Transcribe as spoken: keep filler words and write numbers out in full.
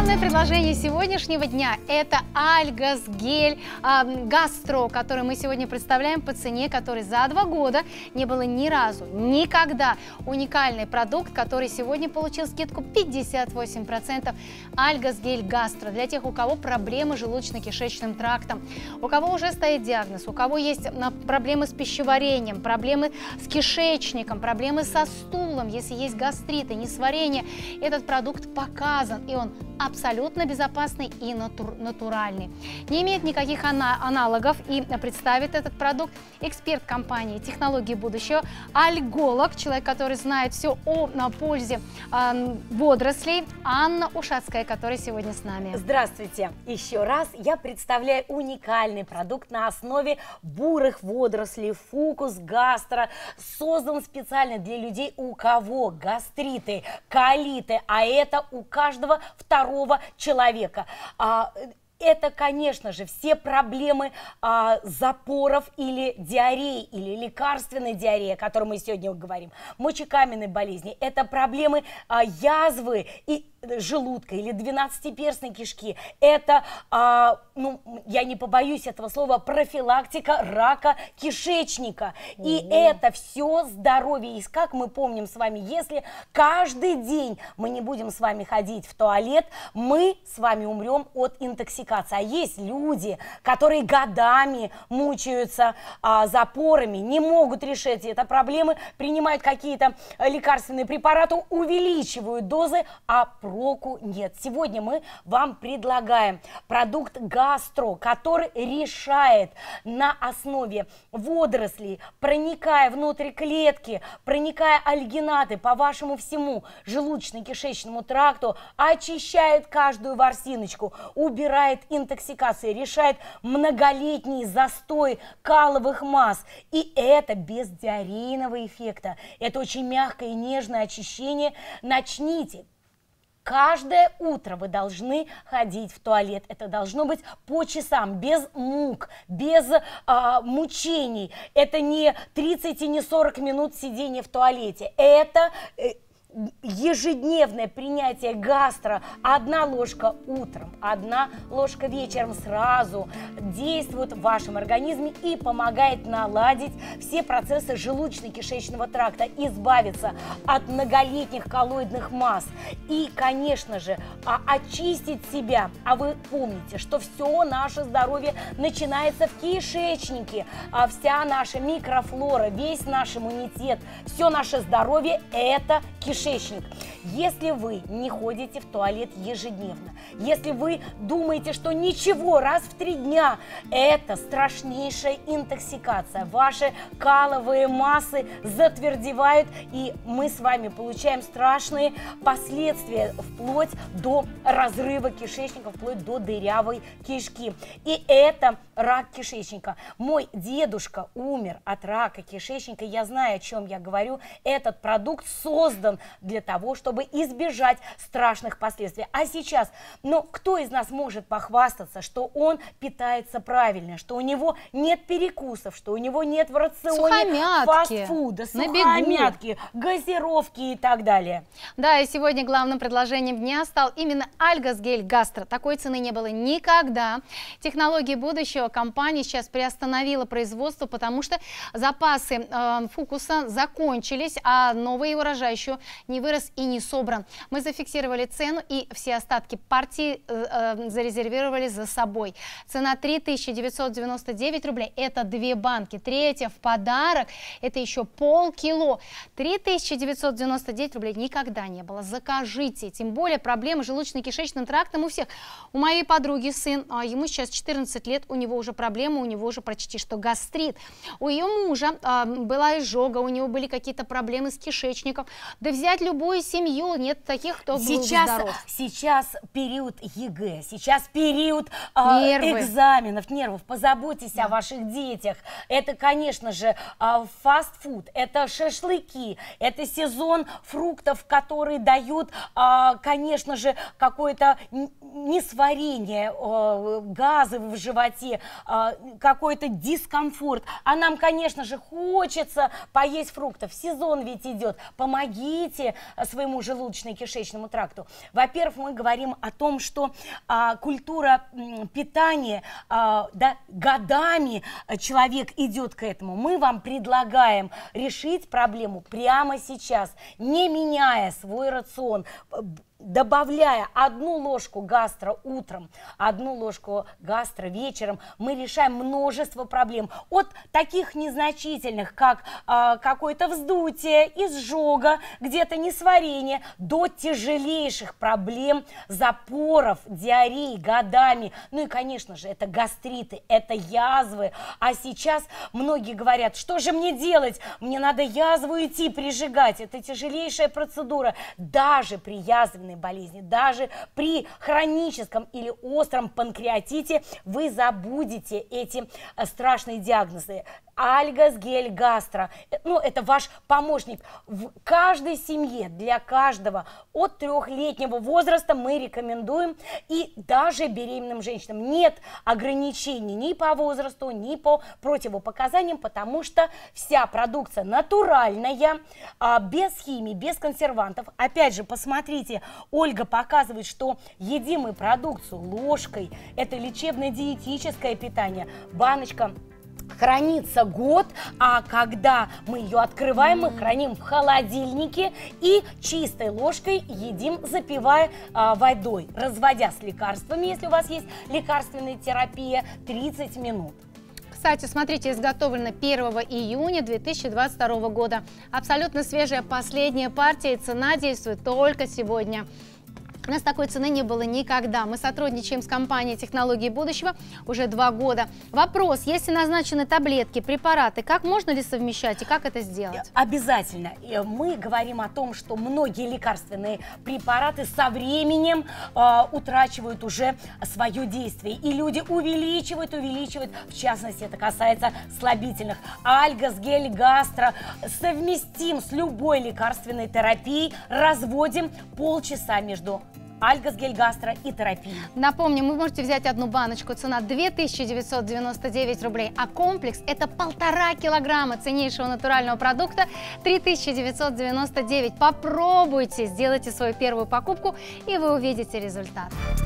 Главное предложение сегодняшнего дня – это Альгаз гель э, гастро, который мы сегодня представляем по цене, который за два года не было ни разу, никогда. Уникальный продукт, который сегодня получил скидку пятьдесят восемь процентов. Альгаз гель гастро для тех, у кого проблемы с желудочно-кишечным трактом, у кого уже стоит диагноз, у кого есть проблемы с пищеварением, проблемы с кишечником, проблемы со стулом, если есть гастриты, несварение. Этот продукт показан, и он абсолютно безопасный и натур, натуральный. Не имеет никаких ана аналогов, и представит этот продукт эксперт компании «Технологии будущего», альголог, человек, который знает все о на пользе э, водорослей, Анна Ушацкая, которая сегодня с нами. Здравствуйте! Еще раз я представляю уникальный продукт на основе бурых водорослей «Фукус Гастро», создан специально для людей, у кого гастриты, колиты, а это у каждого второго человека. Это, конечно же, все проблемы а, запоров или диареи, или лекарственной диареи, о которой мы сегодня говорим, мочекаменной болезни. Это проблемы а, язвы и желудка или двенадцатиперстной кишки. Это, а, ну, я не побоюсь этого слова, профилактика рака кишечника. И mm-hmm. это все здоровье. И как мы помним с вами, если каждый день мы не будем с вами ходить в туалет, мы с вами умрем от интоксикации. А есть люди, которые годами мучаются а, запорами, не могут решить эти проблемы, принимают какие-то лекарственные препараты, увеличивают дозы, а проку нет. Сегодня мы вам предлагаем продукт гастро, который решает на основе водорослей, проникая внутрь клетки, проникая альгинаты по вашему всему желудочно-кишечному тракту, очищает каждую ворсиночку, убирает интоксикации, решает многолетний застой каловых масс. И это без диарейного эффекта. Это очень мягкое и нежное очищение. Начните. Каждое утро вы должны ходить в туалет. Это должно быть по часам, без мук, без а, мучений. Это не тридцать и не сорок минут сидения в туалете. Это ежедневное принятие гастро. Одна ложка утром, одна ложка вечером сразу действует в вашем организме и помогает наладить все процессы желудочно-кишечного тракта, избавиться от многолетних коллоидных масс и, конечно же, очистить себя. А вы помните, что все наше здоровье начинается в кишечнике, а вся наша микрофлора, весь наш иммунитет, все наше здоровье – это кишечник. Если вы не ходите в туалет ежедневно, если вы думаете, что ничего, раз в три дня, это страшнейшая интоксикация. Ваши каловые массы затвердевают, и мы с вами получаем страшные последствия, вплоть до разрыва кишечника, вплоть до дырявой кишки. И это рак кишечника. Мой дедушка умер от рака кишечника, я знаю, о чем я говорю. Этот продукт создан для того, чтобы избежать страшных последствий. А сейчас, ну, кто из нас может похвастаться, что он питается правильно, что у него нет перекусов, что у него нет в рационе фастфуда, сухомятки, газировки и так далее. Да, и сегодня главным предложением дня стал именно Альгаз гель гастро. Такой цены не было никогда. Технологии будущего компания сейчас приостановила производство, потому что запасы э, фукуса закончились, а новый урожай еще не вырос и не собран. Мы зафиксировали цену, и все остатки партии э, э, зарезервировали за собой. Цена три тысячи девятьсот девяносто девять рублей. Это две банки. Третья в подарок. Это еще полкило. три тысячи девятьсот девяносто девять рублей никогда не было. Закажите. Тем более проблемы с желудочно-кишечным трактом у всех. У моей подруги сын, а ему сейчас четырнадцать лет, у него уже проблемы, у него уже почти что гастрит. У ее мужа а, была изжога, у него были какие-то проблемы с кишечником. Да взять любую семью, нет таких, кто сейчас, был здоров. Сейчас период ЕГЭ, сейчас период э, экзаменов, нервов. Позаботьтесь да. о ваших детях. Это, конечно же, э, фастфуд, это шашлыки, это сезон фруктов, которые дают, э, конечно же, какое-то несварение, э, газы в животе, э, какой-то дискомфорт. А нам, конечно же, хочется поесть фруктов. Сезон ведь идет. Помогите развития своему желудочно-кишечному тракту. Во-первых, мы говорим о том, что а, культура м, питания, а, да, годами человек идет к этому. Мы вам предлагаем решить проблему прямо сейчас, не меняя свой рацион, добавляя одну ложку гастро утром, одну ложку гастро вечером, мы решаем множество проблем. От таких незначительных, как э, какое-то вздутие, изжога, где-то несварение, до тяжелейших проблем запоров, диареи годами. Ну и, конечно же, это гастриты, это язвы. А сейчас многие говорят, что же мне делать? Мне надо язву идти прижигать. Это тяжелейшая процедура. Даже при язвенной болезни, даже при хроническом или остром панкреатите вы забудете эти страшные диагнозы. Альгас Гель Гастро, ну, это ваш помощник. В каждой семье, для каждого от трехлетнего возраста мы рекомендуем, и даже беременным женщинам нет ограничений ни по возрасту, ни по противопоказаниям, потому что вся продукция натуральная, без химии, без консервантов. Опять же, посмотрите, Ольга показывает, что едим мы продукцию ложкой, это лечебно-диетическое питание, баночка хранится год, а когда мы ее открываем, мы храним в холодильнике и чистой ложкой едим, запивая а, водой, разводя с лекарствами, если у вас есть лекарственная терапия, тридцать минут. Кстати, смотрите, изготовлено первого июня две тысячи двадцать второго года. Абсолютно свежая последняя партия, и цена действует только сегодня. У нас такой цены не было никогда. Мы сотрудничаем с компанией «Технологии будущего» уже два года. Вопрос, если назначены таблетки, препараты, как можно ли совмещать и как это сделать? Обязательно. Мы говорим о том, что многие лекарственные препараты со временем э, утрачивают уже свое действие. И люди увеличивают, увеличивают, в частности, это касается слабительных. Альгас Гель Гастро совместим с любой лекарственной терапией, разводим полчаса между Альгас Гель Гастро и терапии. Напомню, вы можете взять одну баночку, цена две тысячи девятьсот девяносто девять рублей, а комплекс это полтора килограмма ценнейшего натурального продукта три тысячи девятьсот девяносто девять. Попробуйте, сделайте свою первую покупку, и вы увидите результат.